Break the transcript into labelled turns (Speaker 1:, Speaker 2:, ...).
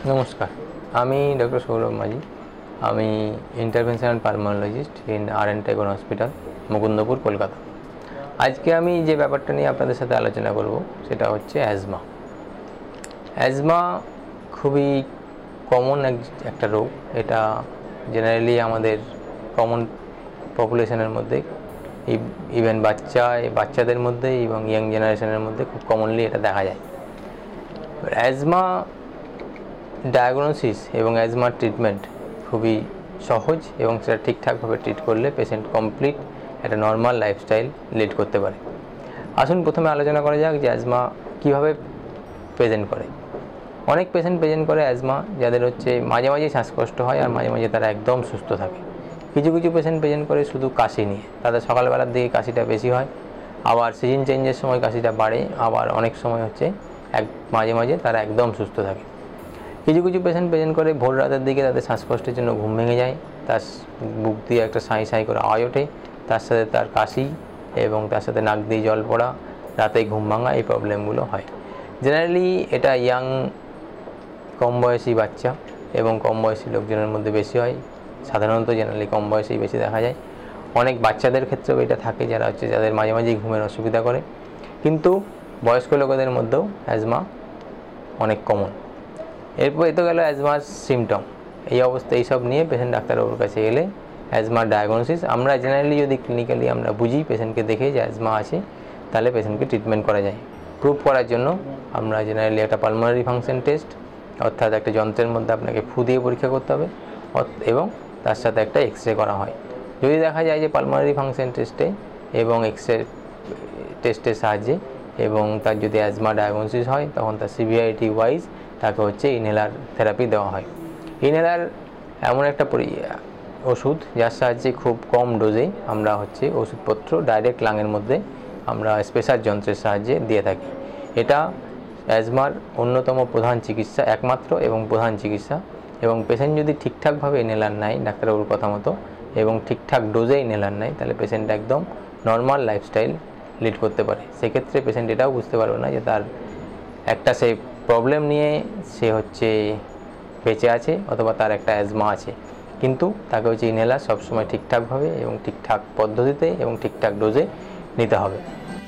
Speaker 1: নমস্কার, আমি ডক্টর সৌরভ মাজি। আমি interventional pulmonologist in Tagore hospital, Mukundapur, Kolkata. আজকে আমি যে ব্যাপারটা নিয়ে আপনাদের সাথে আলোচনা করব সেটা হচ্ছে অ্যাজমা। অ্যাজমা খুবই কমন একটা রোগ। এটা জেনারেলি আমাদের কমন পপুলেশনের মধ্যে, ইভেন বাচ্চাদের মধ্যে এবং ইয়াং জেনারেশনের মধ্যে খুব কমনলি এটা দেখা যায়। অ্যাজমা ডায়াগনোসিস এবং অ্যাজমার ট্রিটমেন্ট খুবই সহজ এবং সেটা ঠিকঠাকভাবে ট্রিট করলে পেশেন্ট কমপ্লিট একটা নর্মাল লাইফস্টাইল লিড করতে পারে। আসুন প্রথমে আলোচনা করা যাক যে অ্যাজমা কীভাবে প্রেজেন্ট করে। অনেক পেশেন্ট প্রেজেন্ট করে অ্যাজমা যাদের হচ্ছে মাঝে মাঝে শ্বাসকষ্ট হয় আর মাঝে মাঝে তারা একদম সুস্থ থাকে। কিছু কিছু পেশেন্ট প্রেজেন্ট করে শুধু কাশি নিয়ে, তাদের সকালবেলার দিকে কাশিটা বেশি হয়, আবার সিজন চেঞ্জের সময় কাশিটা বাড়ে, আবার অনেক সময় হচ্ছে মাঝে মাঝে তারা একদম সুস্থ থাকে। কিছু কিছু পেশেন্ট প্রেজেন্ট করে ভোর রাতের দিকে তাদের শ্বাসকষ্টের জন্য ঘুম ভেঙে যায়, তার বুক দিয়ে একটা সাঁই সাঁই করে আওয়াজ ওঠে, তার সাথে তার কাশি এবং তার সাথে নাক দিয়ে জল পড়া, রাতে ঘুম ভাঙা, এই প্রবলেমগুলো হয়। জেনারেলি এটা ইয়াং কম বয়সী বাচ্চা এবং কম বয়সী লোকজনের মধ্যে বেশি হয়। সাধারণত জেনারেলি কম বয়সেই বেশি দেখা যায়। অনেক বাচ্চাদের ক্ষেত্রেও এটা থাকে যাদের মাঝে মাঝেই ঘুমের অসুবিধা করে, কিন্তু বয়স্ক লোকেদের মধ্যেও অ্যাজমা অনেক কমন। এরপর এতো গেল অ্যাজমার সিমটম। এই অবস্থা এইসব নিয়ে পেশেন্ট ডাক্তারবাবুর কাছে এলে অ্যাজমার ডায়াগনোসিস আমরা জেনারেলি যদি ক্লিনিক্যালি আমরা বুঝি পেশেন্টকে দেখে যে অ্যাজমা আছে, তাহলে পেশেন্টকে ট্রিটমেন্ট করা যায়। প্রুভ করার জন্য আমরা জেনারেলি একটা পালমোনারি ফাংশন টেস্ট, অর্থাৎ একটা যন্ত্রের মধ্যে আপনাকে ফু দিয়ে পরীক্ষা করতে হবে এবং তার সাথে একটা এক্সরে করা হয়। যদি দেখা যায় যে পালমোনারি ফাংশন টেস্টে এবং এক্সরে টেস্টের সাহায্যে এবং তার যদি অ্যাজমা ডায়াগনোসিস হয়, তখন তার সিভিয়ারিটি ওয়াইজ তাকে হচ্ছে ইনহেলার থেরাপি দেওয়া হয়। ইনহেলার এমন একটা ওষুধ যার সাহায্যে খুব কম ডোজে আমরা হচ্ছে ওষুধপত্র ডাইরেক্ট লাংয়ের মধ্যে আমরা স্পেশাল যন্ত্রের সাহায্যে দিয়ে থাকি। এটা অ্যাজমার অন্যতম প্রধান চিকিৎসা, একমাত্র এবং প্রধান চিকিৎসা। এবং পেশেন্ট যদি ঠিকঠাকভাবে ইনহেলার নেয় ডাক্তারবাবুর কথা মতো এবং ঠিকঠাক ডোজে ইনহেলার নেয়, তাহলে পেশেন্ট একদম নর্মাল লাইফস্টাইল লিড করতে পারে। সেক্ষেত্রে পেশেন্ট এটাও বুঝতে পারবে না যে তার একটা সে প্রবলেম নিয়ে সে হচ্ছে বেঁচে আছে অথবা তার একটা অ্যাজমা আছে, কিন্তু তাকে হচ্ছে ইনহেলার সবসময় ঠিকঠাকভাবে এবং ঠিকঠাক পদ্ধতিতে এবং ঠিকঠাক ডোজে নিতে হবে।